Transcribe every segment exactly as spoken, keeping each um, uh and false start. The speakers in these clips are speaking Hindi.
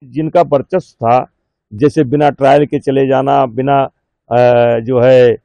जिनका वर्चस्व था, जैसे बिना ट्रायल के चले जाना, बिना आ, जो है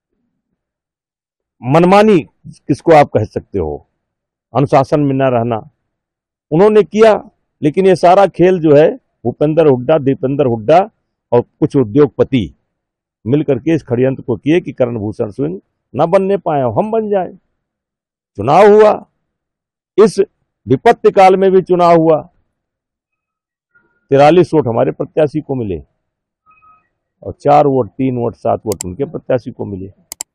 मनमानी किसको आप कह सकते हो, अनुशासन में न रहना, उन्होंने किया। लेकिन ये सारा खेल जो है भूपेंद्र हुड्डा, दीपेंद्र हुड्डा और कुछ उद्योगपति मिलकर के इस षड्यंत्र को किए कि करण भूषण सिंह न बनने पाए, हम बन जाए। चुनाव हुआ, इस विपत्ति काल में भी चुनाव हुआ, तिरालीस वोट हमारे प्रत्याशी को मिले और चार वोट, तीन वोट, सात वोट उनके प्रत्याशी को मिले।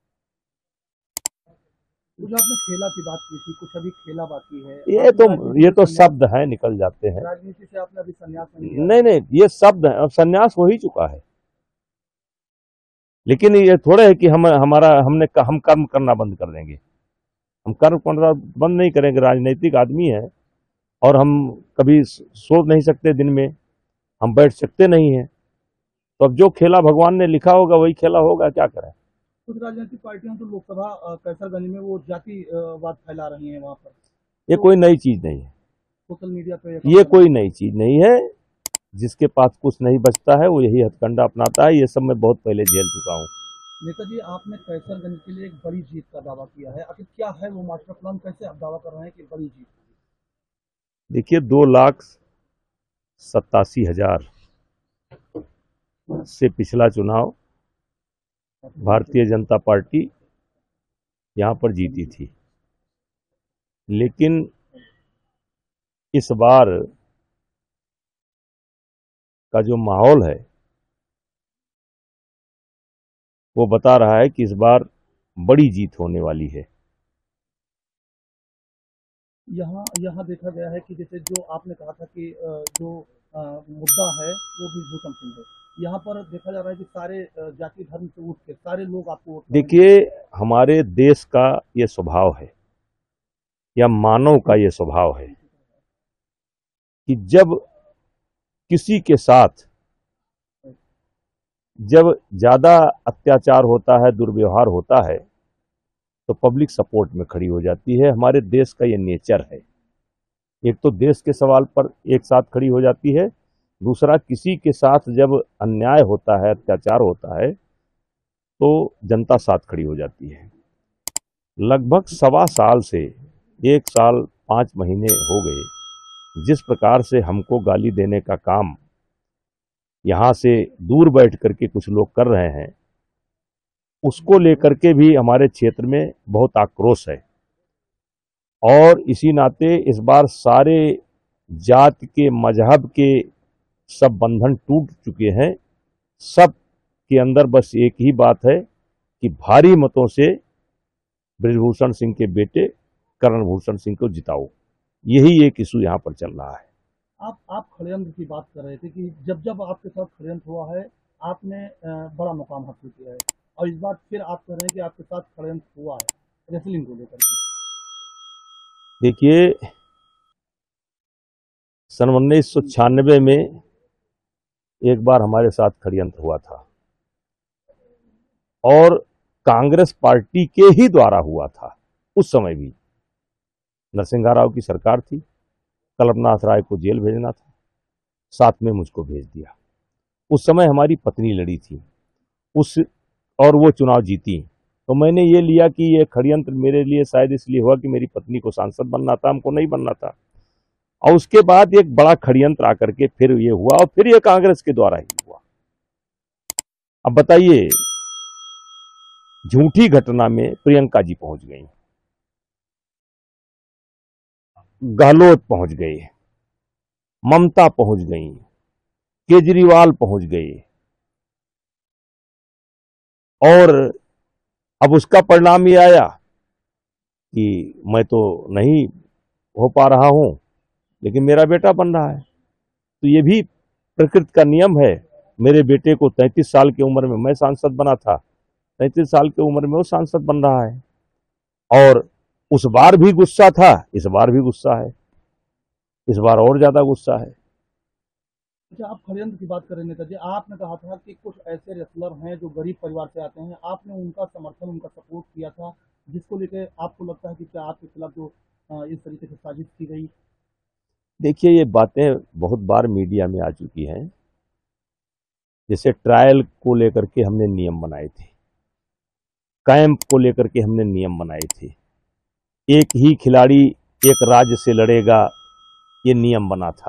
कुछ आपने खेला की बात की थी, कुछ अभी खेला बाकी है। ये तो ये तो शब्द है, निकल जाते हैं। राजनीति से आपने अभी संन्यास नहीं लिया? नहीं नहीं, ये शब्द है, अब संन्यास हो ही चुका है। लेकिन ये थोड़ा है कि हम हमारा हमने हम कर्म करना बंद कर देंगे। हम कर्म करना बंद नहीं करेंगे, राजनीतिक आदमी है और हम कभी सो नहीं सकते, दिन में हम बैठ सकते नहीं हैं। तो अब जो खेला भगवान ने लिखा होगा वही खेला होगा, क्या करें। कुछ राजनीतिक पार्टियां तो लोकसभा कैसरगंज में वो जातिवाद फैला रही हैं वहां पर। ये तो कोई नई चीज नहीं है, सोशल मीडिया पे ये कोई नई चीज नहीं है। जिसके पास कुछ नहीं बचता है वो यही हथकंडा अपनाता है। ये सब मैं बहुत पहले झेल चुका हूँ। नेताजी, आपने कैसरगंज के लिए एक बड़ी जीत का दावा किया है, आखिर क्या है वो मास्टर प्लान, कैसे आप दावा कर रहे हैं कि बड़ी जीत? देखिए, दो लाख सत्तासी हजार से पिछला चुनाव भारतीय जनता पार्टी यहां पर जीती थी, लेकिन इस बार का जो माहौल है वो बता रहा है कि इस बार बड़ी जीत होने वाली है। यहाँ यहाँ देखा गया है कि जैसे जो आपने कहा था कि जो मुद्दा है वो भूषण सिंह है, यहाँ पर देखा जा रहा है कि सारे जाति धर्म से उठ के सारे लोग आपको। देखिए, हमारे देश का ये स्वभाव है या मानव का ये स्वभाव है कि जब किसी के साथ जब ज्यादा अत्याचार होता है, दुर्व्यवहार होता है, तो पब्लिक सपोर्ट में खड़ी हो जाती है। हमारे देश का ये नेचर है। एक तो देश के सवाल पर एक साथ खड़ी हो जाती है, दूसरा किसी के साथ जब अन्याय होता है, अत्याचार होता है, तो जनता साथ खड़ी हो जाती है। लगभग सवा साल से एक साल पाँच महीने हो गए, जिस प्रकार से हमको गाली देने का काम यहाँ से दूर बैठ करके कुछ लोग कर रहे हैं, उसको लेकर के भी हमारे क्षेत्र में बहुत आक्रोश है। और इसी नाते इस बार सारे जात के, मजहब के सब बंधन टूट चुके हैं। सब के अंदर बस एक ही बात है कि भारी मतों से बृजभूषण सिंह के बेटे करण भूषण सिंह को जिताओ। यही एक इशू यहाँ पर चल रहा है। आप आप षड्यंत्र की बात कर रहे थे कि जब जब आपके साथ षड्यंत्र हुआ है आपने बड़ा मुकाम हासिल किया है, और इस बार फिर आप कह रहे हैं कि आपके साथ षड्यंत्र हुआ है रेसलिंग को लेकर के। देखिए, सन उन्नीस सौ छियानवे में एक बार हमारे साथ षड्यंत्र हुआ था और कांग्रेस पार्टी के ही द्वारा हुआ था। उस समय भी नरसिंह राव की सरकार थी, कल्पनाथ राय को जेल भेजना था, साथ में मुझको भेज दिया। उस समय हमारी पत्नी लड़ी थी उस और वो चुनाव जीती। तो मैंने ये लिया कि ये षड्यंत्र मेरे लिए शायद इसलिए हुआ कि मेरी पत्नी को सांसद बनना था, हमको नहीं बनना था। और उसके बाद एक बड़ा षड्यंत्र आकर के फिर ये हुआ और फिर ये कांग्रेस के द्वारा ही हुआ। अब बताइए, झूठी घटना में प्रियंका जी पहुंच गई, गहलोत पहुंच गए, ममता पहुंच गई, केजरीवाल पहुंच गए, और अब उसका परिणाम ये आया कि मैं तो नहीं हो पा रहा हूं, लेकिन मेरा बेटा बन रहा है। तो ये भी प्रकृति का नियम है। मेरे बेटे को तैंतीस साल की उम्र में मैं सांसद बना था, तैंतीस साल की उम्र में वो सांसद बन रहा है। और उस बार भी गुस्सा था, इस बार भी गुस्सा है, इस बार और ज्यादा गुस्सा है। अच्छा, आप षड्यंत्र की बात करें नेताजी, आपने कहा था कि कुछ ऐसे रेसलर हैं जो गरीब परिवार से आते हैं, आपने उनका समर्थन, उनका सपोर्ट किया था, जिसको लेकर आपको लगता है कि क्या आपके खिलाफ जो इस तरीके से साजिश की गई? देखिए, ये बातें बहुत बार मीडिया में आ चुकी हैं। जैसे ट्रायल को लेकर के हमने नियम बनाए थे, कैंप को लेकर के हमने नियम बनाए थे, एक ही खिलाड़ी एक राज्य से लड़ेगा, ये नियम बना था।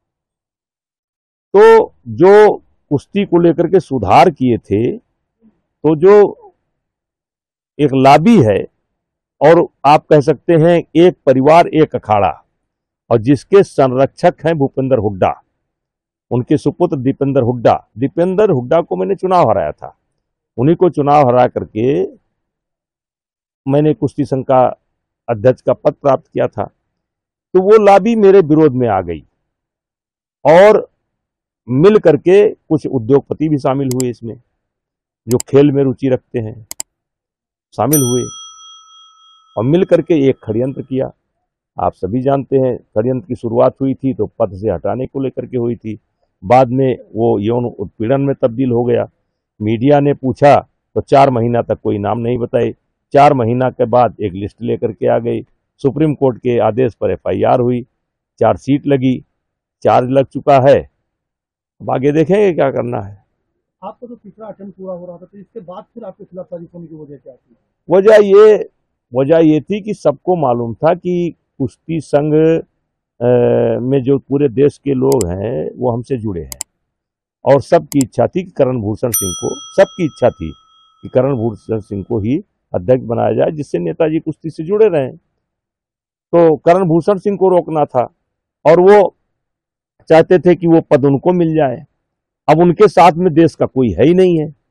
तो जो कुश्ती को लेकर के सुधार किए थे, तो जो एक लॉबी है और आप कह सकते हैं एक परिवार एक अखाड़ा, और जिसके संरक्षक हैं भूपेंद्र हुड्डा, उनके सुपुत्र दीपेंद्र हुड्डा। दीपेंद्र हुड्डा को मैंने चुनाव हराया था, उन्हीं को चुनाव हरा करके मैंने कुश्ती संघ का अध्यक्ष का पद प्राप्त किया था। तो वो लॉबी मेरे विरोध में आ गई और मिल करके कुछ उद्योगपति भी शामिल हुए इसमें, जो खेल में रुचि रखते हैं, शामिल हुए और मिल करके एक षड्यंत्र किया। आप सभी जानते हैं षड्यंत्र की शुरुआत हुई थी तो पद से हटाने को लेकर के हुई थी, बाद में वो यौन उत्पीड़न में तब्दील हो गया। मीडिया ने पूछा तो चार महीना तक कोई नाम नहीं बताए, चार महीना के बाद एक लिस्ट लेकर के आ गई। सुप्रीम कोर्ट के आदेश पर एफ आई आर हुई, चार्जशीट लगी, चार्ज लग चुका है, अब आगे देखेंगे क्या करना है। आपका जो तीसरा अटेम्प्ट पूरा हो रहा था, तो इसके बाद फिर आपके खिलाफ साजिश होने की वजह क्या थी? वजह ये वजह ये थी कि सबको मालूम था कि कुश्ती संघ में जो पूरे देश के लोग हैं वो हमसे जुड़े हैं, और सबकी इच्छा थी कि करण भूषण सिंह को सबकी इच्छा थी कि करण भूषण सिंह को ही अध्यक्ष बनाया जाए, जिससे नेताजी कुश्ती से जुड़े रहें। तो करण भूषण सिंह को रोकना था और वो चाहते थे कि वो पद उनको मिल जाए। अब उनके साथ में देश का कोई है ही नहीं है,